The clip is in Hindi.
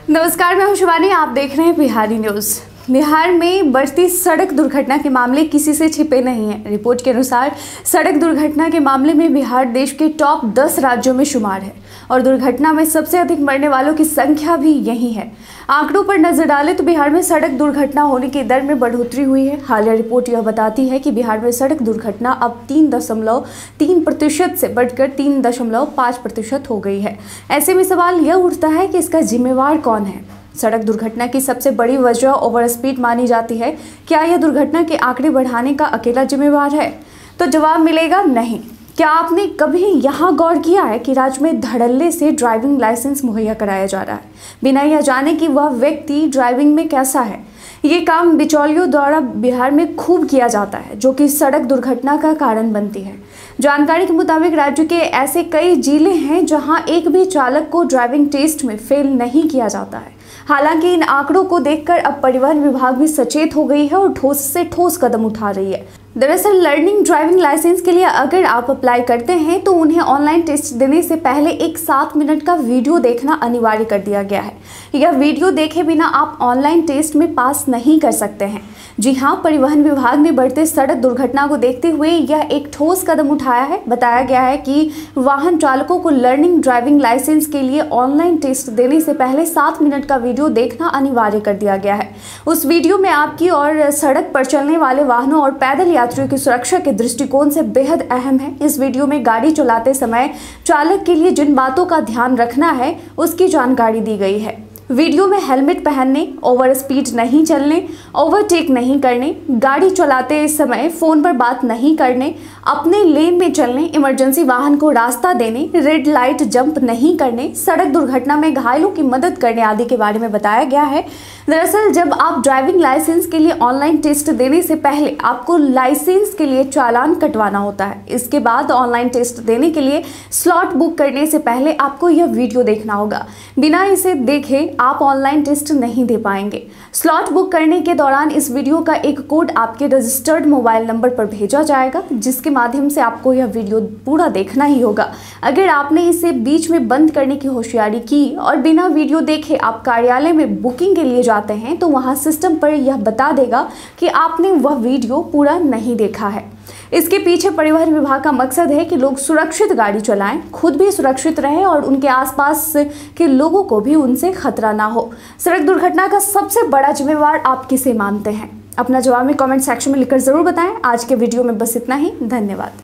नमस्कार, मैं हूं शिवानी। आप देख रहे हैं बिहारी न्यूज़। बिहार में बढ़ती सड़क दुर्घटना के मामले किसी से छिपे नहीं हैं। रिपोर्ट के अनुसार सड़क दुर्घटना के मामले में बिहार देश के टॉप 10 राज्यों में शुमार है और दुर्घटना में सबसे अधिक मरने वालों की संख्या भी यही है। आंकड़ों पर नजर डालें तो बिहार में सड़क दुर्घटना होने की दर में बढ़ोतरी हुई है। हालिया रिपोर्ट यह बताती है कि बिहार में सड़क दुर्घटना अब 3.3% से बढ़कर 3.5% हो गई है। ऐसे में सवाल यह उठता है कि इसका जिम्मेवार कौन है। सड़क दुर्घटना की सबसे बड़ी वजह ओवर स्पीड मानी जाती है। क्या यह दुर्घटना के आंकड़े बढ़ाने का अकेला जिम्मेवार है? तो जवाब मिलेगा नहीं। क्या आपने कभी यहाँ गौर किया है कि राज्य में धड़ल्ले से ड्राइविंग लाइसेंस मुहैया कराया जा रहा है, बिना यह जाने कि वह व्यक्ति ड्राइविंग में कैसा है? ये काम बिचौलियों द्वारा बिहार में खूब किया जाता है, जो कि सड़क दुर्घटना का कारण बनती है। जानकारी के मुताबिक राज्य के ऐसे कई जिले हैं जहां एक भी चालक को ड्राइविंग टेस्ट में फेल नहीं किया जाता है। हालांकि इन आंकड़ों को देखकर अब परिवहन विभाग भी सचेत हो गई है और ठोस से ठोस कदम उठा रही है। दरअसल लर्निंग ड्राइविंग लाइसेंस के लिए अगर आप अप्लाई करते हैं तो उन्हें ऑनलाइन टेस्ट देने से पहले एक 7 मिनट का वीडियो देखना अनिवार्य कर दिया गया है। यह वीडियो देखे बिना आप ऑनलाइन टेस्ट में पास नहीं कर सकते हैं। जी हाँ, परिवहन विभाग ने बढ़ते सड़क दुर्घटना को देखते हुए यह एक ठोस कदम उठाया है। बताया गया है कि वाहन चालकों को लर्निंग ड्राइविंग लाइसेंस के लिए ऑनलाइन टेस्ट देने से पहले 7 मिनट का वीडियो देखना अनिवार्य कर दिया गया है। उस वीडियो में आपकी और सड़क पर चलने वाले वाहनों और पैदल यात्रियों की सुरक्षा के दृष्टिकोण से बेहद अहम है। इस वीडियो में गाड़ी चलाते समय चालक के लिए जिन बातों का ध्यान रखना है उसकी जानकारी दी गई है। वीडियो में हेलमेट पहनने, ओवर स्पीड नहीं चलने, ओवरटेक नहीं करने, गाड़ी चलाते समय फ़ोन पर बात नहीं करने, अपने लेन में चलने, इमरजेंसी वाहन को रास्ता देने, रेड लाइट जंप नहीं करने, सड़क दुर्घटना में घायलों की मदद करने आदि के बारे में बताया गया है। दरअसल जब आप ड्राइविंग लाइसेंस के लिए ऑनलाइन टेस्ट देने से पहले आपको लाइसेंस के लिए चालान कटवाना होता है। इसके बाद ऑनलाइन टेस्ट देने के लिए स्लॉट बुक करने से पहले आपको यह वीडियो देखना होगा। बिना इसे देखे आप ऑनलाइन टेस्ट नहीं दे पाएंगे। स्लॉट बुक करने के दौरान इस वीडियो का एक कोड आपके रजिस्टर्ड मोबाइल नंबर पर भेजा जाएगा, जिसके माध्यम से आपको यह वीडियो पूरा देखना ही होगा। अगर आपने इसे बीच में बंद करने की होशियारी की और बिना वीडियो देखे आप कार्यालय में बुकिंग के लिए जाते हैं तो वहां सिस्टम पर यह बता देगा कि आपने वह वीडियो पूरा नहीं देखा है। इसके पीछे परिवहन विभाग का मकसद है कि लोग सुरक्षित गाड़ी चलाएं, खुद भी सुरक्षित रहें और उनके आसपास के लोगों को भी उनसे खतरा ना हो। सड़क दुर्घटना का सबसे बड़ा जिम्मेवार आप किसे मानते हैं? अपना जवाब में कमेंट सेक्शन में लिखकर जरूर बताएं। आज के वीडियो में बस इतना ही। धन्यवाद।